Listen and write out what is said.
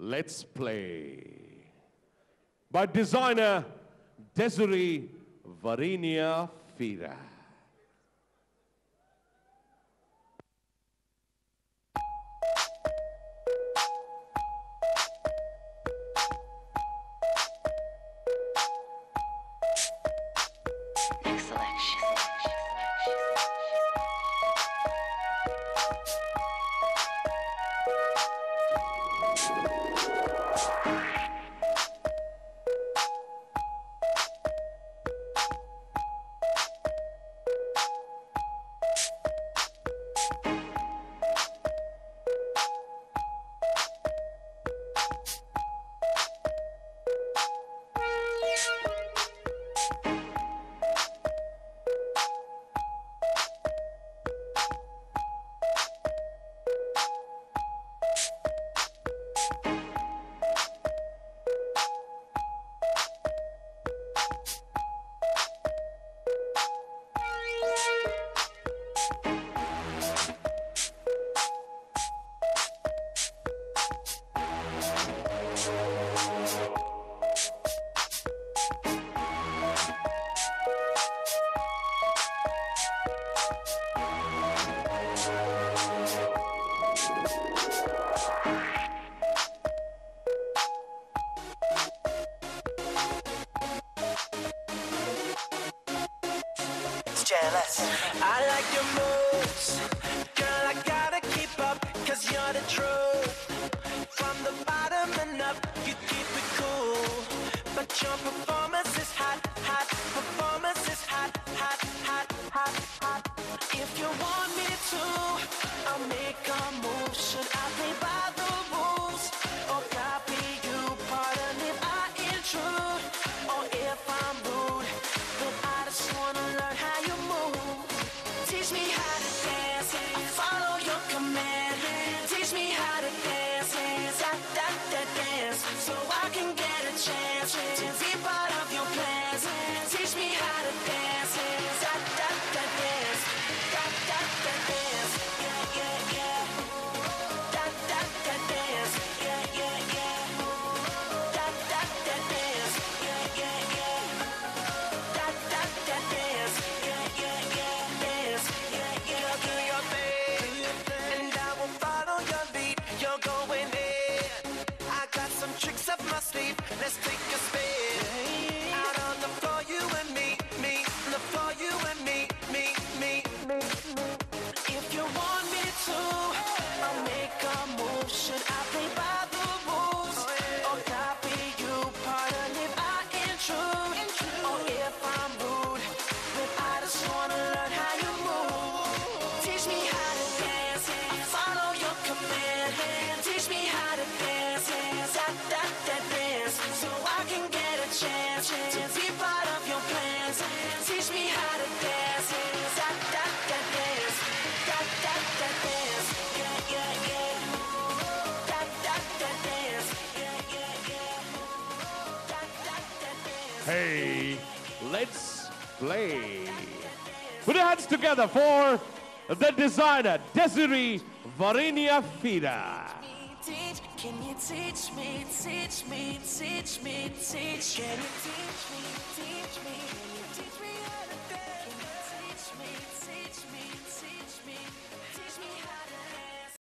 Let's Play by designer Desiree Varinia Fira. I like your moves, girl, I gotta keep up, cause you're the truth. From the bottom and up, you keep it cool. But your performance is hot, hot, performance is hot, hot, hot, hot, hot. If you want me to, I'll make a move. Should I play by the rules, or copy you? Pardon if I intrude, or if I'm rude, but I just wanna learn how you move. Teach me how to dance, I'll follow your command. Teach me how to dance, that dance, so I can get a chance to be part of your plans. Teach me how to dance, that dance, that dance, yeah, yeah, yeah. That dance, yeah, yeah, yeah. That dance, yeah, yeah, yeah. That dance, yeah, yeah, yeah. Dance, yeah, yeah. Do your thing, and I will follow your lead. You're going in. I got some tricks up my sleeve. Let's take a spin. Out on the floor, you and me. On the floor, you and me. If you want me to, I'll make a move. Should I play by the rules, or copy you? Pardon if I intrude, or if I'm rude, but I just wanna learn how you move. Teach me how to dance, I'll follow your command. Teach me how to dance, that dance, so I can get a chance to be part of your plans. Teach me how to dance, that dance, that dance, yeah, yeah, yeah. That dance, yeah, yeah, yeah. That dance. Hey, let's play. Put your hands together for the designer Desiree Varinia Fira. Can you teach me, can you teach